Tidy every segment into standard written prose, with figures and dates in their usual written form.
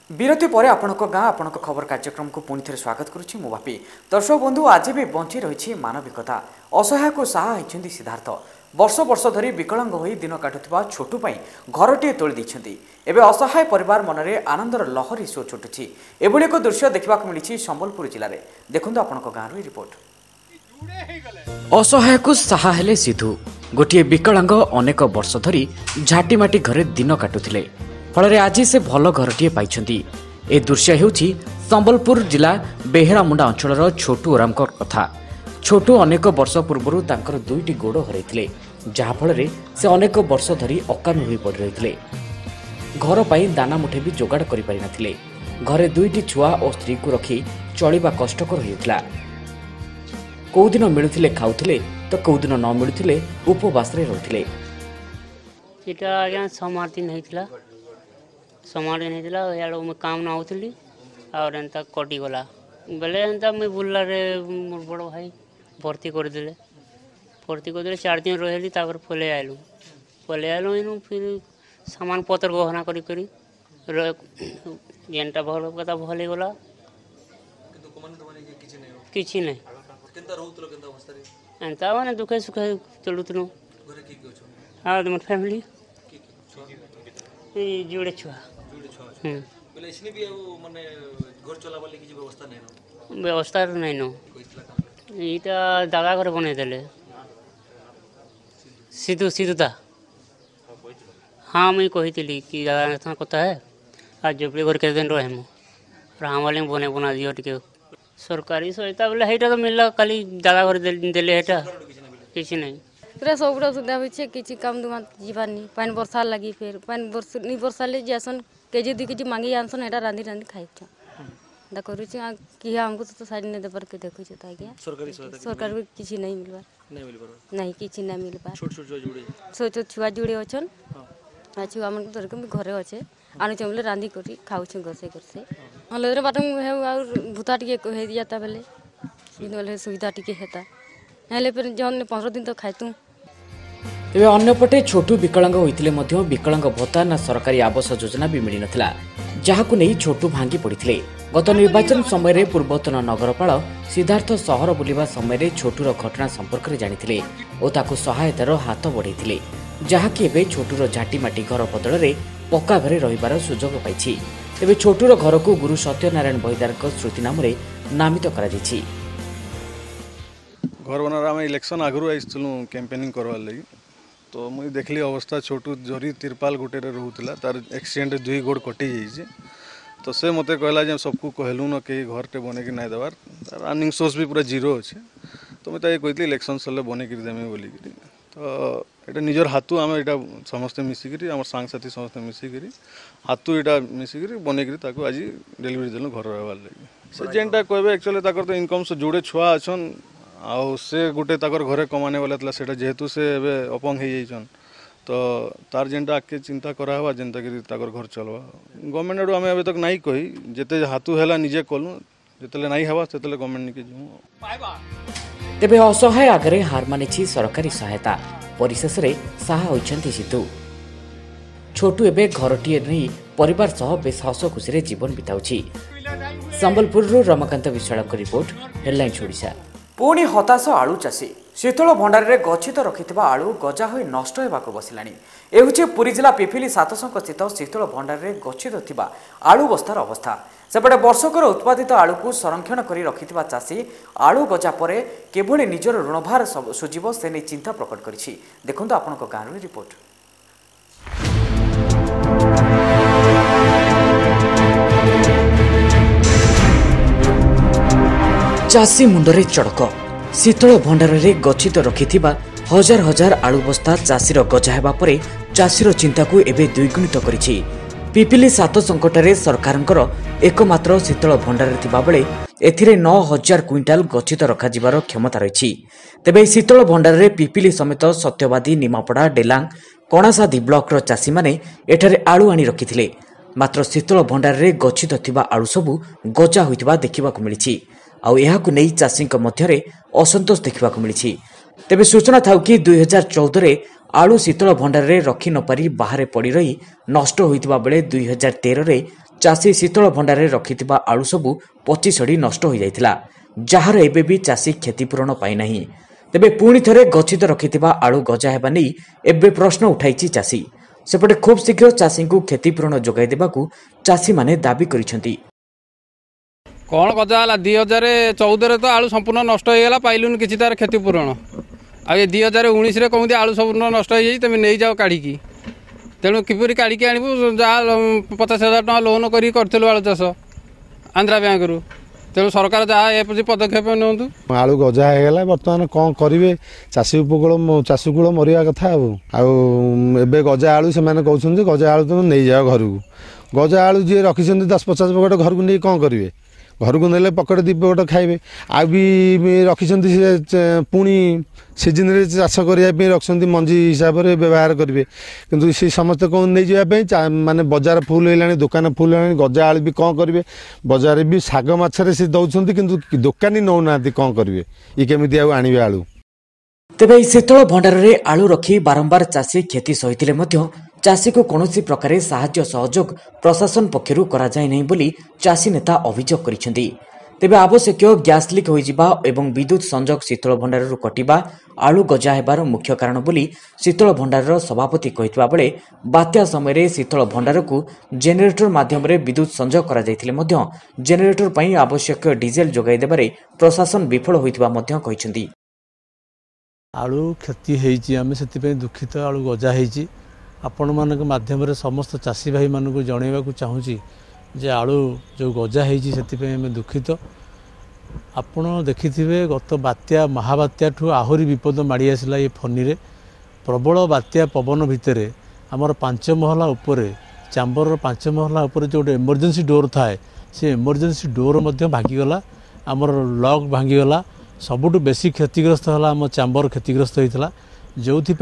विरति पर आपणक गाँ आपणक खबर कार्यक्रम को पुणी थे स्वागत करुच्ची मु बापी। दर्शक बंधु आज भी बंची रही मानविकता असहाय को साहा होती सिद्धार्थ वर्ष वर्ष धरी विकलांग हो दिन काटुवा छोटू घरटे तोली एवं असहाय परिवार मन में आनंदर लहरी शो छुटुची। एभली एक दृश्य देखा मिली संबलपुर जिले में। देखु आपणक गाँव रिपोर्ट। असहाय को साहा हेले सिधु गोटे विकलांग अनेक वर्ष धरी झाटीमाटी घरे दिन काटुले फल आज से भल घरटे पाई। ए दृश्य हेउछि संबलपुर जिला बेहेरामुंडा अंचल छोटू ओराम कथा। छोटू अनेक वर्ष पूर्व तांकर दुईटी गोड़ हरैथिले जहाँफल से अनेक वर्ष धरी अकामी होई पड़ रही। घर पर दाना मुठे भी जोगाड़ कर पारि नथिले। घरे दुईटी छुआ और स्त्री को रखी चलिबा कष्टकर होइथिला। कौ दिन मिलुथिले खाउथिले तो कौ दिन न मिलुथिले उपवास रे रहुथिले। एटा आज्ञा समार्थिन हेतिला समारे नहीं दिला यार मैं काम ना होतली और एंता कटी गला बेले एंता मैं बुल्ला रे मोर बड़ भाई भर्ती कर देले 4 दिन रहली तापर पले आइलु इनु फिर सामान पत्र गहना करी जेनटा भल कथा भले गला किंतु कमान तो माने किछि नै केनता रहउतलो केनता अवस्था रे एंता माने दुखे सुखे चलुतनो घरे की की छ हां हमर फैमिली की जोड़े छुआ बोले इसने भी माने घर चला वाली की व्यवस्था नहीं नो इटा दादा घर बने देले सिद्धुता हाँ मैं कही कि दादा कथा है आज जब घर के दिन रहे और हम वाले बने बना दियो टिके सरकारी सहायता बोले हेटा तो मिलला खाली दादा घर देले हेटा किछि नहीं पूरा सबुरा सुविधा होइछे किछि काम दुमा जीवानी पानी वर्षा लगी फिर पानी वर्षा ले जासन केजी 2 केजी मांगी आनसन एटा रांधी खाइछ दा करूछि कि हमको तो साइड ने देबर के देखै छ तागिया सरकार भी किछि नहीं मिलबा नहीं किछि नहीं मिलबा छोट छुआ जुड़े अछन छुआ मन धर के घरे अछे आनु चमले रांधी करी खाउछ गसे हले बाटम और भूता टिके कहि दियाता बेले दिन बेले सुविधा टिके हेता हेले फिर जन 15 दिन तो खाइतु। तेबे अन्यपटे छोटू विकलांग होइतिले मध्य विकलांग भत्ता ना सरकारी आवास योजना भी मिली नथिला जहाकु नै छोटू भांगी पड़िथिले। गत निर्वाचन समय रे पूर्वतन नगरपाल सिद्धार्थ सहर बुलिबा समय रे छोटूर घटना संपर्क रे जानिथिले ओ ताकु सहायतार हाथ बढ़ाइथिले जहाकि एबे छोटूर झाटीमाटी घर बदल रे पक्का घरे रहिबार सुजोग पाइछि। तेबे छोटूर घर को गुरु सत्यनारायण बहिदारक स्मृति नाम रे नामित करा जाइछि। घर बनार आम इलेक्शन आगु आइलु कैंपेनिंग करवार लगी तो मुझे देखली अवस्था छोटू जरी तिरपाल गोटे रोला तार एक्सीडेंट 2 गोड़ कटि जाइए तो से मत कहला जे सबको कहलु न कि घरटे बनैक ना देवार तार अर्निंग सोर्स भी पूरा जीरो अच्छे तो मुझे कहती इलेक्शन सरले बनैक देमी बोल तो ये निजर हाथू आम यहाँ समस्ते मिसिकी आम सांगसाथी समस्ते मिसिकी हाथू यहाँ मिसिकी बनैक आज डेलीवरी देलु घर रहार लगी से जेनटा कहबे एक्चुअली तो इनकम से जोड़े छुआ अच्छन आउ से गोटे ताकर घरे कमाने वाला था सेटा जेहेतु से एबे अपंग हो जाइछन तो तार जेनटा आके चिंता करा हुआ जेनता कि ताकर घर चलवा गवर्नमेंट आडू आम तक नहीं कही जेते हाथू हैला निजे कलु जेतेले नहीं हवा सेतेले गवर्नमेंट निके जिमु। तेबे असहाय आगरे हार मानिछि सरकारी सहायता परिशेष रे साहा होइछन्ति सिद्धू। छोटू एबे घरटिए नहीं परिवार सह बेस हस खुशी रे जीवन बिताउछि। Sambalpur Ramakant Biswal report headlines Odisha. पुणी हताश आलू चाषी शीतल भंडार रे गच्छित रखिथिबा आलू गजा होई नष्ट हेबाको बसिलानी। ए होछि पुरी जिला पिपिली 700 स्थित शीतल भंडार रे गच्छित थिबा आलू बस्तार अवस्था। सेपटे वर्षकर उत्पादित आलू को संरक्षण करी रखिथिबा चाषी आलू गजा परे केवल निजर ऋणभार सुजीव से नै चिंता प्रकट करिछि। देखंतु आपनको गाँव रिपोर्ट। चाषी मुंडरे चड़क शीतल भंडार रे गच्छित रखिथिबा हजार हजार आलू बस्ता चाषीर गजा हेबा परे चाषीर चिंता को एबे द्विगुणित करिछि। पिपिली 7 संकटरे सरकारंकर एकमात्र शीतल भंडार थिबा बेले एथिरे 9000 क्विंटाल गच्छित रखा जिबार क्षमता रहिछि। तेबे शीतल भंडार रे पिपिली समेत सत्यवादी निमापड़ा डेलांग कणासादी ब्लॉक रो चाषी माने एठारे आलू आनी रखिथिले मात्र शीतल भंडार रे गच्छित थिबा आलू सबु गजा होइतिबा देखिबाकू मिलिछि। आउ एहाकु नै चाषीक मध्यरे असंतोष देखिबाकू मिलिछि। तेबे सूचना थाउ कि 2014 रे आलू शीतल भंडार रे रखी न पारी बाहरे पड़ी रही नष्ट होइतिबा बेले 2013 रे ଚାଷୀ ଶୀତଳ ଭଣ୍ଡାରରେ ରଖିଥିବା ଆଳୁ ସବୁ ପଚି ସଢ଼ି ନଷ୍ଟ ହୋଇଯାଇଥିଲା, ଯାହାର ଏବେ ବି ଚାଷୀ କ୍ଷତିପୂରଣ ପାଇନାହିଁ। ତେବେ ପୁଣି ଥରେ ଗଚ୍ଛିତ ରଖିଥିବା ଆଳୁ ଗଜା ହେବା ନେଇ ଏବେ ପ୍ରଶ୍ନ ଉଠାଇଛି ଚାଷୀ। ସେପଟେ ଖୁବ୍ ଶୀଘ୍ର ଚାଷୀଙ୍କୁ କ୍ଷତିପୂରଣ ଯୋଗାଇ ଦେବାକୁ ଚାଷୀମାନେ ଦାବି କରିଛନ୍ତି। कौन गजा है 2014 तो आलू संपूर्ण नष्ट होगा पाइलुन किसी तार क्षतिपूरण आ 2019 कहते आलू संपूर्ण नष्ट हो जाए तुम नहीं जाओ काढ़ी तेणु किपर काढ़ी आणबू जहाँ 50,000 टका लोन करूँ आलू चाष आंध्रा बैंक रु तेणु सरकार जहाँ ए पदक्षेप नियंतु। आलू गजा होगा बर्तमान कौन करेंगे चाषी उपकूल चाषीकूल मरिया कथा आबे गजा आलू से कहते गजा आलू तुम नहीं जाओ घर को गजा आलू जी रखी 10-50 पकेट घर को नहीं कौन करेंगे घर को नेले पकेट 2 पकेट खाइबे आ भी रखी पुणी सीजन रे चाष करने रखी मंजी हिसाब से व्यवहार करेंगे किंतु सी समस्त कौन नहीं जावाई माने बाजार फुल है दुकान फुल है गजा आलू भी कौन करेंगे बाजार भी शाग मछरे सी दौरान किंतु दुकानी नौना कौन करेंगे ये केमी आने आलू। तेबे शीतल भंडार रे आलू रखी बारंबार चाषी क्षति सहितिले मध्य चाषी को कौनसी प्रकार साहाय्य सहयोग प्रशासन पक्षरु करा जाय नहीं बोली चाषी नेता अभियोग करिसेंती। तेबे आवश्यक गैस लीक होइजिबा एवं विद्युत संजोग शीतल भंडाररु कटिबा आलू गजा हेबार मुख्य कारण बोली शीतल भंडारर सभापति कहितबा बेले बात्या समय शीतल भंडार को जेनेरेटर माध्यम रे विद्युत संजोग करा जायतिले मध्य जेनेरेटर पई आवश्यक डीजेल जोगाई देबारे प्रशासन विफल होइतबा मध्य कहिसेंती। आलू क्षति होती आम से दुखित आलू गजा होती आपण मान माध्यम समस्त चाषी भाई मान को जनवाक चाहूँगी जे आलू जो गजा होती दुखित। आपण देखि गत बात्या महाबात्या ठू आहरी विपद माड़ी आसला ये फनी रे प्रबल बात्या पवन भितर आमर 5 महला उपरे चांबर 5 महला उपरे जो इमरजेंसी डोर थाए से इमरजेंसी डोर भांगीगला आमर लॉक भांगीगला सबुठ बेसी क्षतिग्रस्त है आम चांबर क्षतिग्रस्त होता जो कि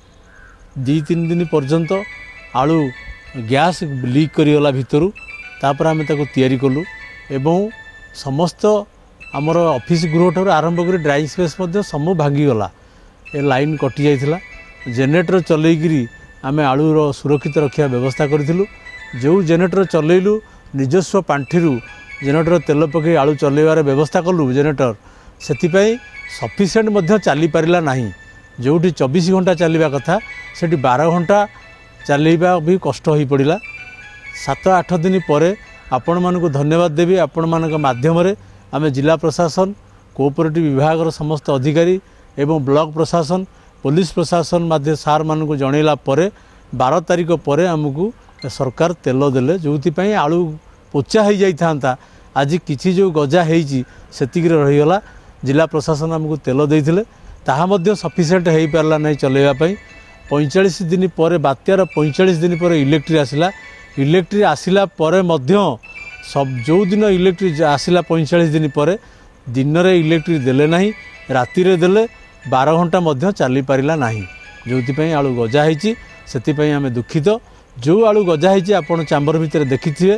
2-3 दिन पर्यंत आलू गैस लीक करीगला भितर तापर आम तैयारी कलु एवं समस्त आमर ऑफिस गृह ठार आरंभ कर ड्राइंग स्पेस सब भांगीगला ए लाइन कटि जाइथिला जेनेरेटर चलैकरी आम आलूर सुरक्षित रखा व्यवस्था करूँ जो जेनेरेटर चलैलु निजस्व पांठिरू जेनेरेटर तेल पकई आलू चलैबार व्यवस्था कलु जेनेरेटर से सफिसीयंट चली पारा ना जोटी 24 घंटा चलवा कथा से 12 घंटा चलवा भी कष्ट हो पड़ा। 7-8 दिन पर आपण मानक धन्यवाद देवी आपण मान माध्यम आम जिला प्रशासन कोऑपरेटिव विभाग समस्त अधिकारी एवं ब्लॉक प्रशासन पुलिस प्रशासन माध्य सार मान को जनइला 12 तारीख पर आमको सरकार तेल देले जो आलू पोचा हो जाता आज किसी जो गजा होती रहीगला जिला प्रशासन आमको तेल देते ताहा मध्य सफिसीयंट हो पारा नहीं चलैवाई 45 दिन पर बात्यार 45 दिन पर इलेक्ट्री आसला इलेक्ट्री आसला पर सब जो दिन इलेक्ट्री आसला 45 दिन पर दिन रे इलेक्ट्री देले नहीं राति रे देले 12 घंटा चली पारा ना जो आलू गजा होती आम दुखित। जो आलू गजा होती आपड़ चांबर भितर देखिथे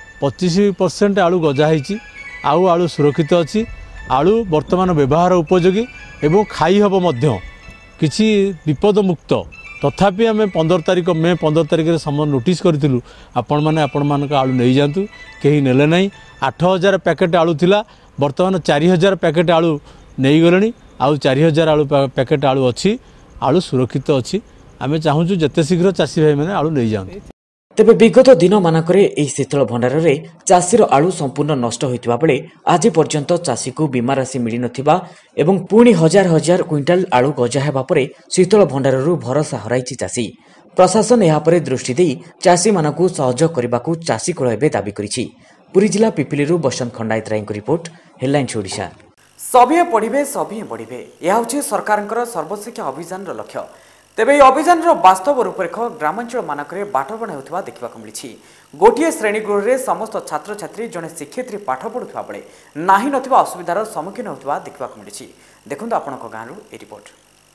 25% आलू गजा होती आउ आलू सुरक्षित अच्छी आलू वर्तमान व्यवहार उपयोगी एवं खाई हब मध्य किसी विपद मुक्त तथापि आम 15 तारीख मे 15 तारीख समय नोटिस करूँ आपण मैंने आपण मान आलू नहीं जातु कहीं नेले नहीं 8,000 पैकेट आलू थिला वर्तमान 4,000 पैकेट आलू नहीं गले आउ 4,000 आलू पैकेट आलू अच्छी आलू सुरक्षित अच्छी आम चाहूँ जिते शीघ्र चाषी भाई मैंने आलू नहीं जातु। तेबे विगत दिन मानकरे एही शीतल भंडार रे चाषीर आलू संपूर्ण नष्ट होइतिबा बेले आज पर्यंत चाषी को बीमा राशि मिली नथिबा एवं पुणी हजार हजार क्विंटाल आलू गजा हेबा परे शीतल भंडाररू भरोसा हराइछि चाषी। प्रशासन यहाँ पर दृष्टि देई चाषी मानकू सहयोग करबाकू चाषी कुल एबे दाबी करिछि। पुरी जिला पिपिलीरू बसंत खंडायत रायଙ୍କ रिपोर्ट हेडलाइन्स ओडिशा। सभिए पढ़िबे सभिए बढ़िबे यह होछि सरकारଙ୍କର सर्वशिक्षा अभियानर लक्ष्य। तेबे अभियान वास्तव रूपरेख ग्रामांचल मानक बाटबणा होता देखा मिली। गोटे श्रेणीगृह में समस्त छात्र छात्री जड़े शिक्षयित्री पाठ पढ़ुवा बेले ना नथिबा असुविधार सम्मुखीन होता देखा मिली। देखु आपण गाँव ए रिपोर्ट।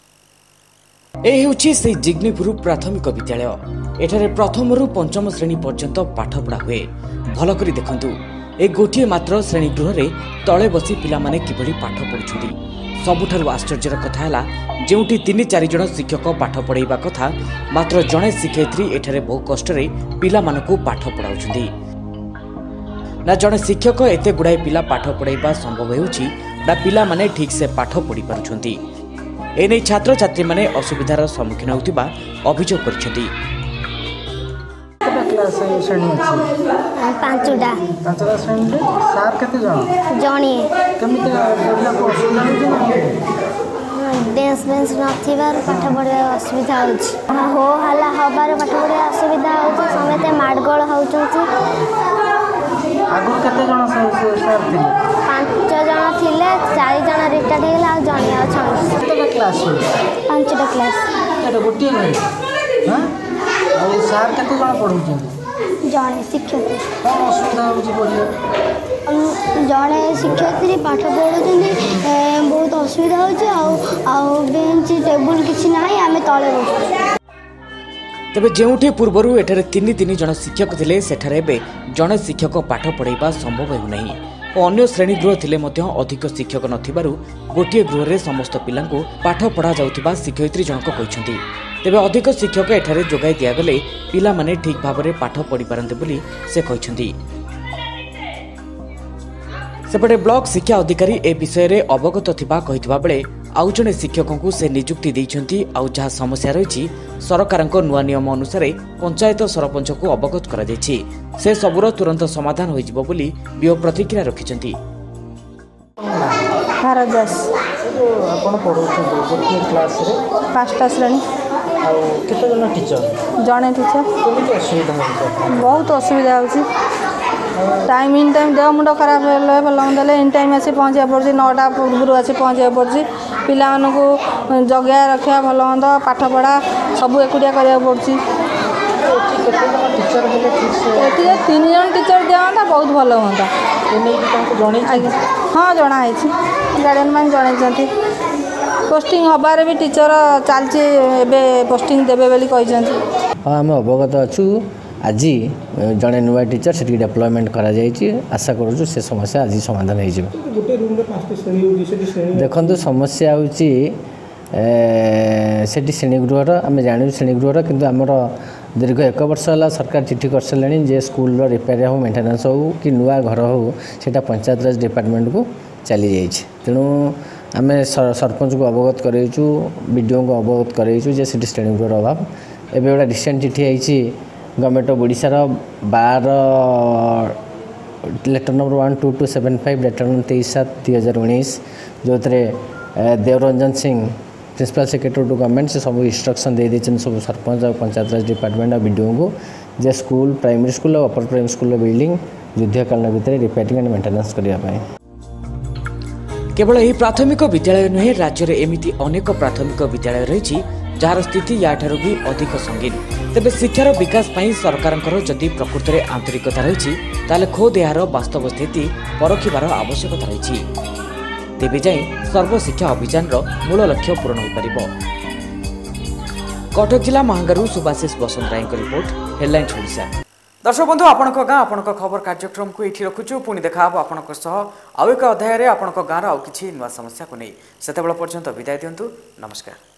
यह हूँ से जिग्नीपुर प्राथमिक विद्यालय। एठारे प्रथम रु पंचम श्रेणी पर्यंत पाठ पढ़ा हुए। भलकरी देखंतु ए गोटे मात्र श्रेणीगृह में तले बसी पिला माने किभली पाठ पढ़ुछंती। सबुठारु आश्चर्यर कथा है जोटी 3-4 जन शिक्षक पाठ पढ़ाइबा कथा मात्र जड़े शिक्षयित्री एठारे बहु कष्ट पिला मानकु पाठ पढ़ाउछंती। ना जड़े शिक्षक एते गुड़ाए पिला पाठ पढ़ाइबा संभव होउछि ना पिला माने ठीक से पाठ पढ़ी पारुछंती। एने छात्र छात्री माने असुविधार सम्मुखीन होउतिबा अभियोग करछंती। क्लास श्रेणी अछि पांचटा श्रेणी रे सार केते जण जणी केमिति बोलला को डेंस बेंस नथिबार पाठ पढ़ा असुविधा होछि हो हल्ला हबार पाठ पढ़ा असुविधा होछि समेते माडगोल होउछंती। आगु केते जण सर थिले 5 जण थिले 4 जण रिटायर्ड हेला आ जणी अछन। केते क्लास 5टा क्लास एटा गोटी घरे हां और सर केते जण पढौछन जणे शिक्षक कोन असुविधा होछि पढिया जड़े शिक्षयित्री पाठ पढ़ुଛନ୍ତି बहुत असुविधा होची बेंच टेबुल किसी ना आम तले बस। तेबे जेउठी पूर्वरु एठारे 3 जन शिक्षक थिले सेठारे एबे जणे शिक्षक पाठ पढ़ाइबा संभव हेउनाही और अन्य श्रेणी गृह थिले मध्य अधिक शिक्षक नथिबारु गोटिए गृह रे समस्त पिलांको पाठ पढ़ा जाउथिबा शिक्षयित्री जनक कहिसंती। तेबे अधिक शिक्षक एठारे जोगाई दिया गले पिला माने ठीक भाबरे पाठ पढ़ी पारंते बोली से कहिसंती। सेपटे ब्लॉक शिक्षा अधिकारी ए विषय रे अवगत थिबा कहितबा बेले आउ जणे शिक्षकों से नियुक्ति देइछंती आउ जहा समस्या रहिछि सरकारक नुआ नियम अनुसार पंचायत सरपंच को अवगत करा जायछि से सबुर तुरंत समाधान होई जिवो बोली बियो प्रतिक्रिया रखिछंती। भारदास आपण पढौछन गोटे क्लास रे 5टा श्रेणी आ केते जन टीचर जणे टीचर केमिति असुविधा होछि बहुत असुविधा होछि टाइम इन टाइम देह मुंड खराब भल इन टाइम आसी पहुँचा पड़ी 9टा पूर्व आसी पहुँचा पड़ी पिला जगह रखा भल मंद पाठ पढ़ा सब एकुटिया करा पड़ी 3 जन टीचर दिया बहुत भल हाँ हाँ जनाई गार्डियन मैंने जनई पोस्टिंग हबार भी टीचर चलती पोस्टिंग देवे बोली हाँ आम अवगत अच्छु आज जड़े नुआ टीचर से डेवलपमेंट करा आशा करूँ से समस्या आज समाधान हो देखो समस्या हूँ श्रेणीगृहर आम जानू श्रेणीगृहर किंतु आमर दीर्घ 1 वर्ष है सरकार चिठी कर सारे जे स्कूल रिपेयर हो मेंटेनेंस हो कि नुआ घर हो सीटा पंचायत राज डिपार्टमेंट को चली जाइए तेणु आम सरपंच को अवगत करेचु बीडीओ को अवगत करेचु जे श्रेणीगृहर अभाव एवं गोटे रिसेंट चिठी आई government of Odisha 12 letter number 12275 letter number 23/7/2019 जो Debaranjan Singh principal secretary to government से सब इंस्ट्रक्शन दे देछन सब सरपंच और पंचायत राज डिपार्टमेंट और बीडीओ को जे स्कूल प्राइमरी स्कूल और अपर प्राइमरी स्कूल बिल्डिंग युद्धकालीन भितर रिपेयरिंग एंड मेंटेनेंस करने केवल यही प्राथमिक विद्यालय नुहे राज्य में एमती अनेक प्राथमिक विद्यालय रही जार स्थिति याठारू भी अधिक संगीन तेबे शिक्षार विकास पाई सरकारंकर जदि प्रकृत में आंतरिकता रही ताले खोद यार वास्तव स्थिति परखिबार आवश्यकता रही तेबे जाए सर्वशिक्षा अभियान मूल लक्ष्य पूरण हो पारिबो। कटक जिला महांगारू सुभाषिष बसंत राय रिपोर्ट हेडलाइंस ओडिशा। दर्शक बंधु आपणक गाँ आपणक खबर कार्यक्रम को ये रखुचु पुणी देखा आपणक सह आउ एक अध्याय आपणक गाँव आउ किछि नुआ समस्या को नहीं सेतेबेला पर्यंत विदाय दियंतु नमस्कार।